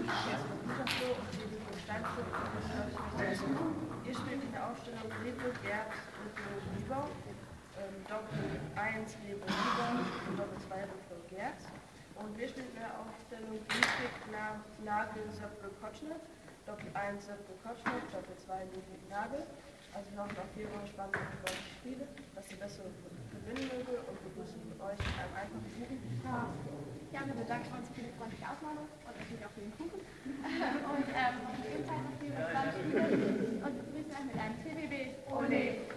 Gütersloh und Risiko Steinfurt. Ihr spielt in der Aufstellung Rebo, Gerd, Rebo, Doppel 1 Rebo, und Doppel 2 Rebo, Gerd. Und wir spielen in der Aufstellung Ludwig, Nagel, Söppel, Kotschnitt, Doppel 1 Söppel, Kotschnitt, Doppel 2 Ludwig, Nagel. Also noch 4 spannende Spiele, dass ihr besser gewinnen möge und begrüßen euch mit einem einfachen Kuchen. Ja, wir bedanken uns für die freundliche Aufnahme und natürlich auch für den Kuchen. Und auf jeden Fall noch viele spannende Spiele und begrüßen euch mit einem TBB. Ole!